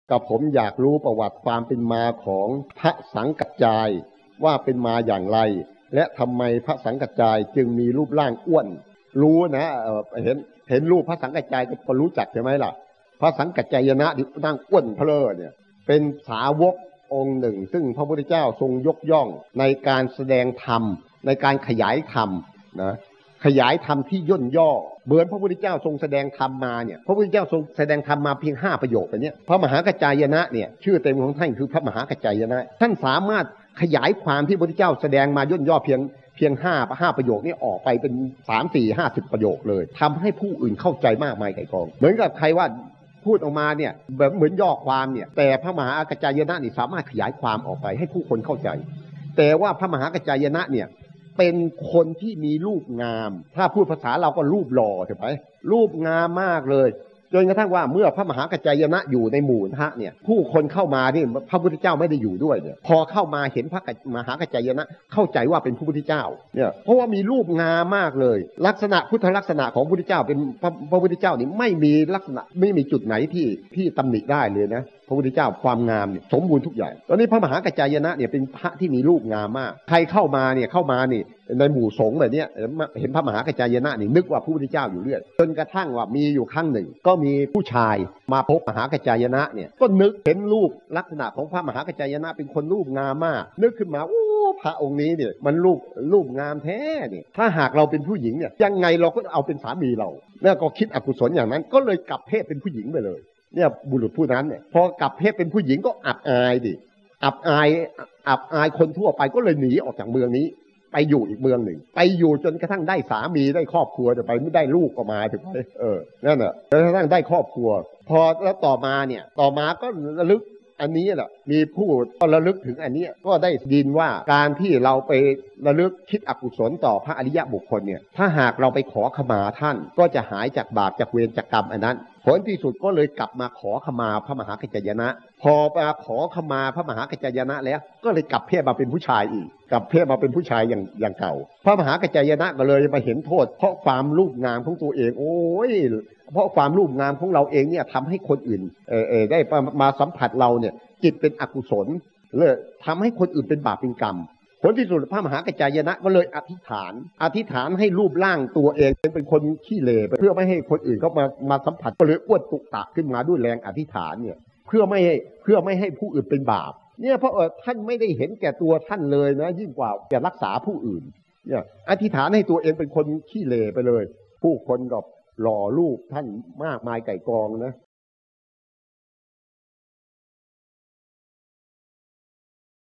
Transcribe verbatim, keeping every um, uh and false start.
กับผมอยากรู้ประวัติความเป็นมาของพระสังกัจจายว่าเป็นมาอย่างไรและทำไมพระสังกัจจายจึงมีรูปร่างอ้วนรู้นะเห็นเห็นรูปพระสังกัจจายก็รู้จักใช่ไหมล่ะพระสังกัจจายนะที่นั่งอ้วนเพลอเนี่ยเป็นสาวกองค์หนึ่งซึ่งพระพุทธเจ้าทรงยกย่องในการแสดงธรรมในการขยายธรรมนะขยายธรรมที่ย่นย่อเหมือนพระพุทธเจ้าทรงแสดงธรรมมาเนี่ยพระพุทธเจ้าทรงแสดงธรรมมาเพียงห้าประโยคแบบนี้พระมหากัจจายนะเนี่ยชื่อเต็มของท่านคือพระมหากัจจายนะท่านสามารถขยายความที่พระพุทธเจ้าแสดงมาย่นย่อเพียงเพียงห้าห้าประโยคนี้ออกไปเป็นสามสี่ห้าสิบประโยคเลยทำให้ผู้อื่นเข้าใจมากมายไก่กองเหมือนกับใครว่าพูดออกมาเนี่ยแบบเหมือนย่อความเนี่ยแต่พระมหากัจจายนะนี่สามารถขยายความออกไปให้ผู้คนเข้าใจแต่ว่าพระมหากัจจายนะเนี่ยเป็นคนที่มีรูปงามถ้าพูดภาษาเราก็รูปหล่อใช่ไหมรูปงามมากเลยจนกระทั่งว่าเมื่อพระมหากัจจายนะอยู่ในหมู่พระเนี่ยผู้คนเข้ามาที่พระพุทธเจ้าไม่ได้อยู่ด้วยเนี่ยพอเข้ามาเห็นพระมหากัจจายนะเข้าใจว่าเป็นพระพุทธเจ้าเนี่ยเพราะว่ามีรูปงามมากเลยลักษณะพุทธลักษณะของพระพุทธเจ้าเป็นพระพระพุทธเจ้านี่ไม่มีลักษณะไม่มีจุดไหนที่ที่ตำหนิได้เลยนะพระพุทธเจ้าความงามเนี่ยสมบูรณ์ทุกอย่างตอนนี้พระมหากัจจายนะเนี่ยเป็นพระที่มีรูปงามมากใครเข้ามาเนี่ยเข้ามานี่ในหมู่สงฆ์แบบนี้เห็นพระมหากัจจายนะนี่นึกว่าพระพุทธเจ้าอยู่เรื่อยจนกระทั่งว่ามีอยู่ครั้งหนึ่งก็มีผู้ชายมาพบมหากัจจายนะเนี่ยก็นึกเห็นรูปลักษณะของพระมหากัจจายนะเป็นคนรูปงามมากนึกขึ้นมาโอ้พระองค์นี้เนี่ยมันรูปรูปงามแท้เนี่ยถ้าหากเราเป็นผู้หญิงเนี่ยยังไงเราก็เอาเป็นสามีเราเนี่ยก็คิดอกุศลอย่างนั้นก็เลยกลับเพศเป็นผู้หญิงไปเลยเนี่ยบุรุษผู้นั้นเนี่ยพอกลับเพศเป็นผู้หญิงก็อับอายดิอับอายอับอายคนทั่วไปก็เลยหนีออกจากเมืองนี้ไปอยู่อีกเมืองหนึ่งไปอยู่จนกระทั่งได้สามีได้ครอบครัวแต่ไปไม่ได้ลูกก็มาถึงไปเออนั่นแหละจนกระทั่งได้ครอบครัวพอแล้วต่อมาเนี่ยต่อมาก็ระลึกอันนี้แหละมีผู้ก็ระลึกถึงอันนี้ก็ได้ยินว่าการที่เราไประลึกคิดอกุศลต่อพระอริยบุคคลเนี่ยถ้าหากเราไปขอขมาท่านก็จะหายจากบาปจากเวรจากกรรมอันนั้นผลที่สุดก็เลยกลับมาขอขมาพระมหากัจจายนะพอมาขอขมาพระมหากัจจายนะแล้วก็เลยกลับเพศมาเป็นผู้ชายอีกกลับเพศมาเป็นผู้ชายอย่างอย่างเก่าพระมหากัจจายนะก็เลยมาเห็นโทษเพราะความรูปงามของตัวเองโอ้ยเพราะความรูปงามของเราเองเนี่ยทำให้คนอื่นเออเออได้มาสัมผัสเราเนี่ยจิตเป็นอกุศลเลยทำให้คนอื่นเป็นบาปเป็นกรรมผลที่สุดพระมหากัจจายนะก็เลยอธิษฐานอธิษฐานให้รูปร่างตัวเองเป็นคนขี้เหร่เพื่อไม่ให้คนอื่นเขามามาสัมผัสก็เลยอ้วนตุกตะขึ้นมาด้วยแรงอธิษฐานเนี่ยเพื่อไม่ให้เพื่อไม่ให้ผู้อื่นเป็นบาปเนี่ยเพราะเออท่านไม่ได้เห็นแก่ตัวท่านเลยนะยิ่งกว่าจะรักษาผู้อื่นเนี่ยอธิษฐานให้ตัวเองเป็นคนขี้เหร่ไปเลยผู้คนก็หล่อรูปท่านมากมายไก่กองนะ